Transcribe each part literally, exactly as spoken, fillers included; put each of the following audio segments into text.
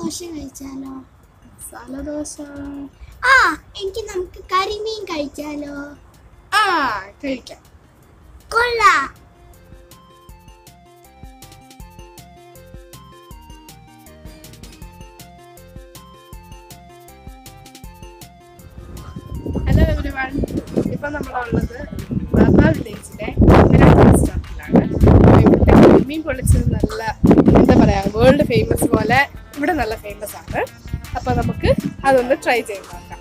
ദോശ കഴിച്ചാലോ? മസാല ദോശ. ആ എനിക്ക് നമുക്ക് കരിമീൻ കഴിച്ചാലോ? ആ കഴിക്കാം. കൊള്ളാം. ഹലോ എവരിവൺ, ഇപ്പം നമ്മളുള്ളത് ബാബ വില്ലേജിലെ റെസ്റ്റോറൻറ്റിലാണ്. ഇവിടുത്തെ കരിമീൻ പൊള്ളിച്ചത് നല്ല എന്താ പറയുക, വേൾഡ് ഫേമസ് പോലെ ഇവിടെ നല്ല ഫേമസ് ആണ്. അപ്പോൾ നമുക്ക് അതൊന്ന് ട്രൈ ചെയ്ത് നോക്കാം.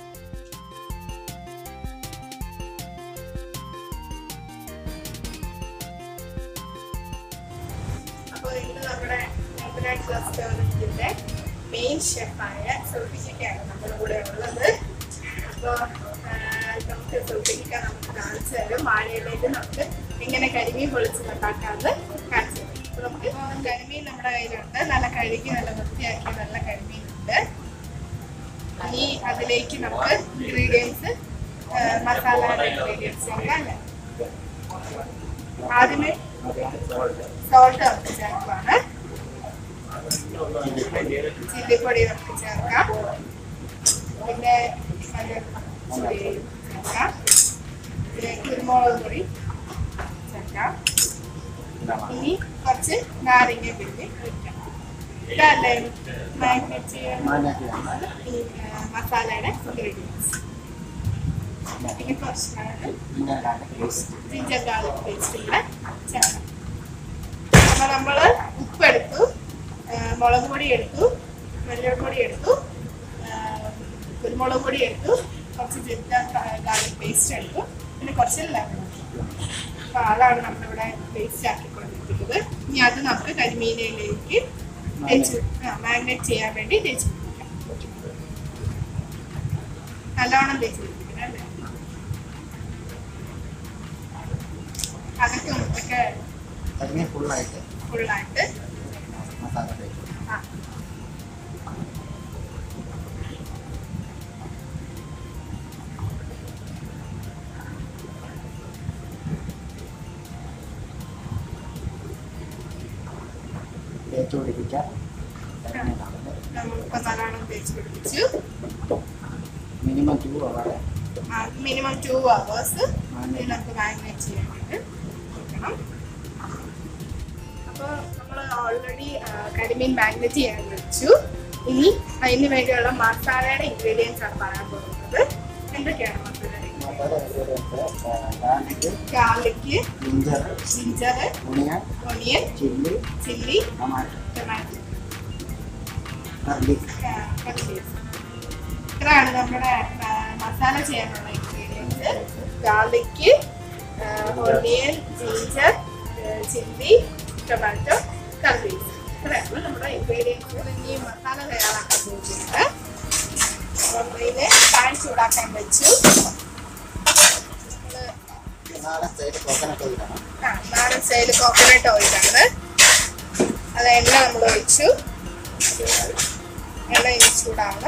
അപ്പോൾ ഇന്ന് നമ്മുടെ റെസ്റ്റോറൻറ്റിൻ്റെ മെയിൻ ഷെഫായ സൗഫിക്കയാണ് നമ്മുടെ കൂടെ ഉള്ളത്. അപ്പോൾ നമുക്ക് സൗഫിക്ക നമുക്ക് കാണിച്ചു തരും വാഴയിലേക്ക് നമുക്ക് എങ്ങനെ കരിമീൻ പൊളിച്ച് ഉണ്ടാക്കാമെന്ന് കാണിച്ചു തരും. അപ്പോൾ നമുക്ക് കരിമീൻ നമ്മുടെ കയ്യിലുണ്ട്. നല്ല കഴുകി നല്ല വൃത്തിയാക്കിയ നല്ല കരിമീനുണ്ട്. ഇനി അതിലേക്ക് നമുക്ക് ഇൻഗ്രീഡിയൻസ് മസാലയുടെ ഇൻഗ്രീഡിയൻസ് അല്ലേ. ആദ്യമേ സോൾട്ട് നമുക്ക് ചേർക്കുവാണ്. ചില്ലിപ്പൊടി നമുക്ക് ചേർക്കാം. പിന്നെ മഞ്ഞൾപ്പൊടി ചേർക്കാം. പിന്നെ കുരുമുളക് പൊടി ചേർക്കാം. ഇനി കുറച്ച് നാരങ്ങ പിഴിഞ്ഞ് ഒഴിക്കാം. ഇതല്ലേ മാഗ്നേറ്റ് ചെയ്യാൻ മസാലയുടെ ഇൻഗ്രീഡിയൻസ്. പിന്നെ കുറച്ച് ജിഞ്ചർ ഗാർലിക് പേസ്റ്റ് കൂടെ ചേർക്കാം. അപ്പോൾ നമ്മൾ ഉപ്പെടുത്തു, മുളക് പൊടി എടുത്തു, മഞ്ഞൾപ്പൊടി എടുത്തു, കുരുമുളക് പൊടി എടുത്തു, കുറച്ച് ജിഞ്ചർ ഗാർലിക് പേസ്റ്റ് എടുത്തു, പിന്നെ കുറച്ച് ലെമൺ. അപ്പോൾ അതാണ് നമ്മളിവിടെ പേസ്റ്റ് ആക്കിക്കൊണ്ടിരിക്കുന്നത്. ഇനി അത് നമുക്ക് കരിമീനയിലേക്ക് തേച്ച് മാഗ്നേറ്റ് ചെയ്യാൻ വേണ്ടി തേച്ച് പിടിപ്പിക്കാം. നല്ലോണം തേച്ച് പിടിപ്പിക്കണം അല്ലേ. അതൊക്കെ ഒക്കെ ഫുള്ളായിട്ട് ഫുള്ളായിട്ട് ആ നമ്മളിപ്പോൾ നല്ലോണം തേച്ച് പിടിപ്പിച്ചു. Minimum two hour minimum two hours നമുക്ക് മാഗ്നേറ്റ് ചെയ്യാനായിട്ട് വെക്കണം. അപ്പോൾ നമ്മൾ ഓൾറെഡി കരിമീൻ മാഗ്നേറ്റ് ചെയ്യാൻ വെച്ചു. ഇനി അതിന് വേണ്ടിയുള്ള മസാലയുടെ ഇൻഗ്രീഡിയൻസ് ആണ് പറയാൻ പോകുന്നത്. എന്തൊക്കെയാണ് masala? Garlic, ginger, onion, chilli, tomato. ഇത്രയാണ് നമ്മുടെ മസാല ചെയ്യാനുള്ള ingredients. Garlic, onion, ginger, chilli, tomato, curry leaves. ഇത്രയാണ് നമ്മുടെ ഇൻഗ്രീഡിയൻസ്. ഇനി മസാല തയ്യാറാക്കാൻ പോകുന്നത്. നമ്മളിതിനെ പാൻ ചൂടാക്കാൻ വെച്ചു. നാടൻ സ്റ്റൈൽ കോക്കനട്ട് ഓയിലാണ്. അത് എണ്ണ നമ്മൾ ഒഴിച്ചു. എണ്ണ ഇനി ചൂടാണ്.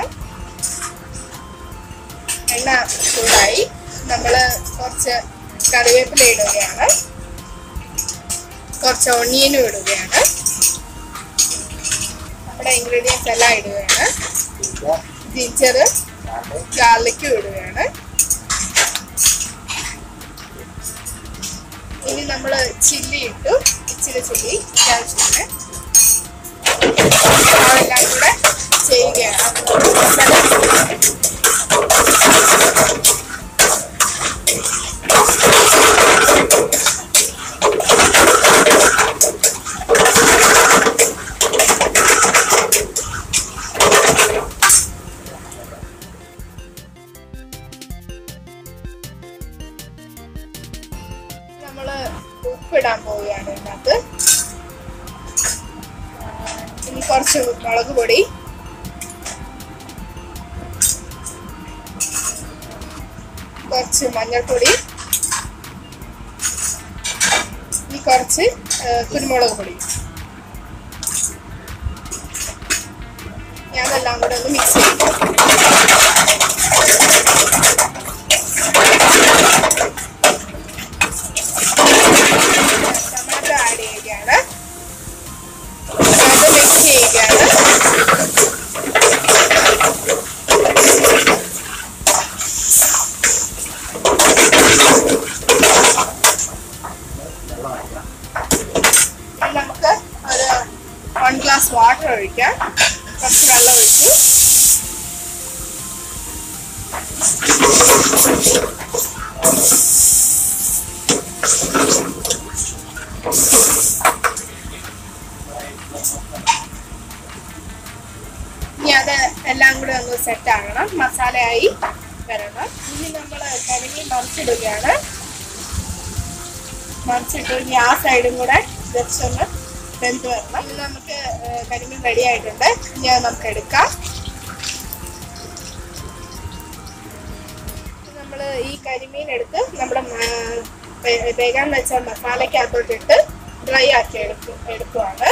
എണ്ണ ചൂടായി. നമ്മൾ കുറച്ച് കറിവേപ്പില ഇടുകയാണ്. കുറച്ച് ഓണിയനും ഇടുകയാണ്. നമ്മുടെ ഇൻഗ്രീഡിയൻസ് എല്ലാം ഇടുകയാണ്. ജിഞ്ചർ, ഗാർലിക്കും ഇടുകയാണ്. ഇനി നമ്മൾ ചില്ലി ഇട്ടു. ഇച്ചിരി ചില്ലി ആവശ്യമാണ്. അതെല്ലാം കൂടെ ചെയ്യുകയാണ്. നമ്മൾ ഉപ്പിടാൻ പോവുകയാണ് ഇതിനകത്ത്. ഇനി കുറച്ച് മുളക് പൊടി, കുറച്ച് മഞ്ഞൾപ്പൊടി, ഇനി കുറച്ച് കുരുമുളക് പൊടി. ഞാനെല്ലാം കൂടെ ഒന്ന് മിക്സ് ചെയ്യും. ടൊമാറ്റോ ആഡ് ചെയ്യുകയാണ്. അത് മിക്സ് ചെയ്യുകയാണ്. ഗ്ലാസ് വാട്ടർ ഒഴിക്കാം. കുറച്ച് വെള്ളം ഒഴിച്ചു. ഇനി അത് എല്ലാം കൂടെ ഒന്ന് സെറ്റ് ആകണം, മസാലയായി വരണം. ഇനി നമ്മൾ കരിമീൻ മറിച്ചിടുകയാണ്. മറിച്ചിട്ട് ഇനി ആ സൈഡും കൂടെ ജസ്റ്റ് ഒന്ന് വെന്ത് വരണം. ഇനി നമുക്ക് കരിമീൻ റെഡി ആയിട്ടുണ്ട്. ഇനി അത് നമുക്ക് എടുക്കാം. നമ്മൾ ഈ കരിമീൻ എടുത്ത് നമ്മുടെ വേഗം വെച്ച മസാലയ്ക്കകത്തോട്ടിട്ട് ഡ്രൈ ആക്കി എടുക്കും എടുക്കുവാണ്.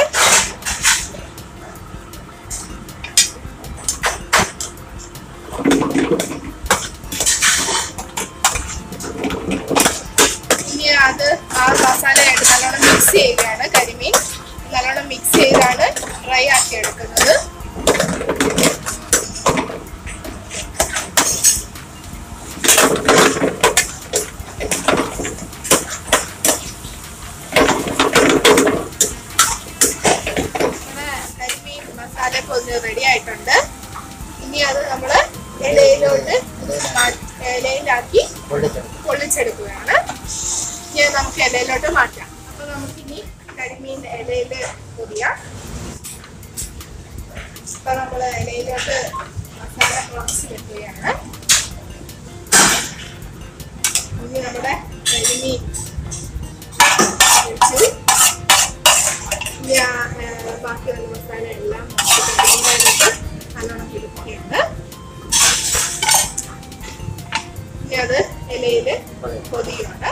ഇനി അത് ആ മസാലയായിട്ട് നല്ലോണം മിക്സ് ചെയ്യുകയാണ്. കരിമീൻ നല്ലോണം മിക്സ് ചെയ്താണ് ഡ്രൈ ആക്കി എടുക്കുന്നത്. കരിമീൻ മസാല പൊതിഞ്ഞ് റെഡി ആയിട്ടുണ്ട്. ഇനി അത് നമ്മൾ ഇലയിലോട്ട് ഇലയിലാക്കി പൊള്ളിച്ചെടുക്കുകയാണ്. ഇനി നമുക്ക് ഇലയിലോട്ട് മാറ്റാം. അപ്പൊ നമുക്കിനി കരിമീൻ ഇലയിൽ പൊതിയാം. അപ്പൊ നമ്മൾ ഇലയിലോട്ട് മസാല കുറച്ച് വെക്കുകയാണ്. ഇനി നമ്മുടെ കരിമീൻ വെച്ച് ബാക്കിയുള്ള മസാല എല്ലാം നല്ലോണം പിടിക്കുകയാണ്. ഇനി അത് ഇലയിൽ പൊതിയാണ്.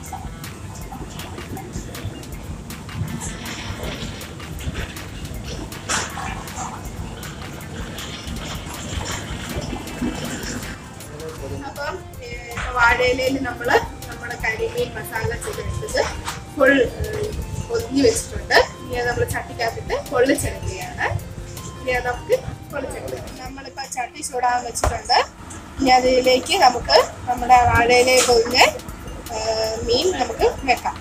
അപ്പം വാഴയിലയിൽ നമ്മൾ നമ്മുടെ കരിമീൻ മസാല ചെയ്തെടുത്തത് ഫുൾ പൊതിഞ്ഞ് വെച്ചിട്ടുണ്ട്. ഇനി അത് നമ്മൾ ചട്ടിക്കകത്തിട്ട് പൊള്ളിച്ചെടുക്കുകയാണ്. ഇനി അത് നമുക്ക് പൊള്ളിച്ചെടുക്കാം. നമ്മളിപ്പോൾ ചട്ടി ചൂടാൻ വെച്ചിട്ടുണ്ട്. ഇനി അതിലേക്ക് നമുക്ക് നമ്മുടെ വാഴയിലെ പൊതിഞ്ഞ് മീൻ നമുക്ക് വെക്കാം.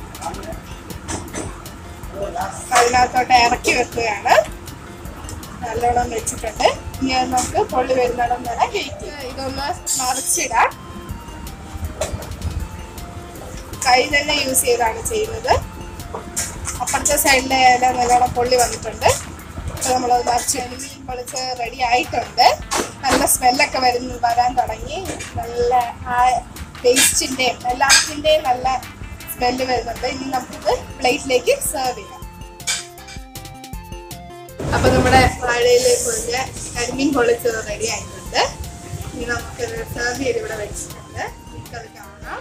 അതിനകത്തോട്ട് ഇറക്കി വെക്കുകയാണ്. നല്ലോണം വെച്ചിട്ടുണ്ട്. ഇനി അത് നമുക്ക് പൊള്ളി വരുന്നിടം വരെ വെയിറ്റ്. ഇതൊന്ന് മറിച്ചിടാം. കൈ തന്നെ യൂസ് ചെയ്താണ് ചെയ്യുന്നത്. അപ്പുറത്തെ സൈഡിലെ എല്ലാം നല്ലോണം പൊള്ളി വന്നിട്ടുണ്ട്. അപ്പോൾ നമ്മളത് മറിച്ച് മീൻ പൊളിച്ച് റെഡി ആയിട്ടുണ്ട്. നല്ല സ്മെല്ലൊക്കെ വരുന്ന വരാൻ തുടങ്ങി. നല്ല ആ ടേസ്റ്റിൻ്റെയും എല്ലാത്തിൻ്റെയും നല്ല സ്മെല്ല് വരുന്നുണ്ട്. ഇനി നമുക്കിത് പ്ലേറ്റിലേക്ക് സെർവ് ചെയ്യാം. അപ്പോൾ നമ്മുടെ വാഴയിലേക്ക് പൊതിഞ്ഞ കരിമീൻ പൊള്ളിച്ചത് റെഡി ആയിട്ടുണ്ട്. ഇനി നമുക്കിത് സെർവ് ചെയ്ത് ഇവിടെ വെച്ചിട്ടുണ്ട്. നമുക്കത് കാണാം.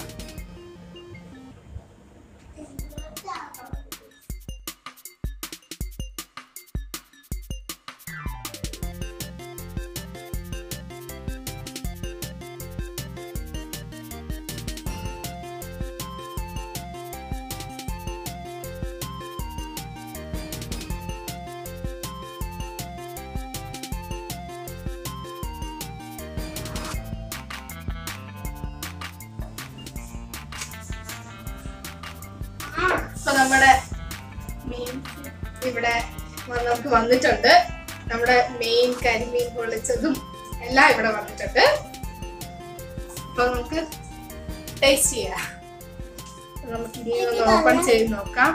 അപ്പൊ നമ്മുടെ മീൻ ഇവിടെ നമുക്ക് വന്നിട്ടുണ്ട്. നമ്മുടെ മെയിൻ കരിമീൻ പൊള്ളിച്ചതും എല്ലാം ഇവിടെ വന്നിട്ടുണ്ട്. അപ്പൊ നമുക്ക് ടേസ്റ്റ് ചെയ്യാം. നമുക്ക് ഇനി ഒന്ന് ഓപ്പൺ ചെയ്ത് നോക്കാം.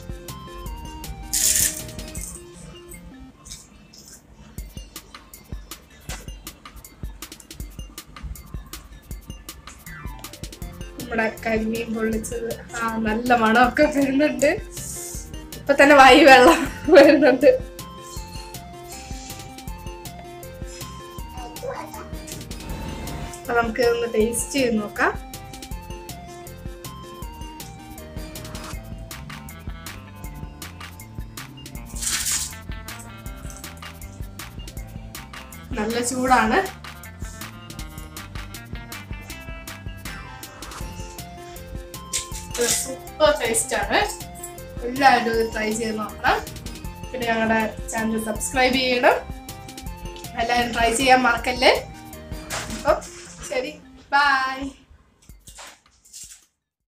നമ്മുടെ കരിമീൻ പൊള്ളിച്ചത് ആ നല്ല മണമൊക്കെ വരുന്നുണ്ട്. ഇപ്പൊ തന്നെ വായി വെള്ളം വരുന്നുണ്ട്. അപ്പൊ നമുക്ക് ഒന്ന് ടേസ്റ്റ് ചെയ്ത് നോക്കാം. നല്ല ചൂടാണ്. സൂപ്പർ ടേസ്റ്റ് ആണ്. എല്ലാവരും ഇത് ട്രൈ ചെയ്ത് നോക്കണം. പിന്നെ ഞങ്ങളുടെ ചാനൽ സബ്സ്ക്രൈബ് ചെയ്യണം. എല്ലാവരും ട്രൈ ചെയ്യാൻ മറക്കല്ലേ. അപ്പം ശരി, ബൈ.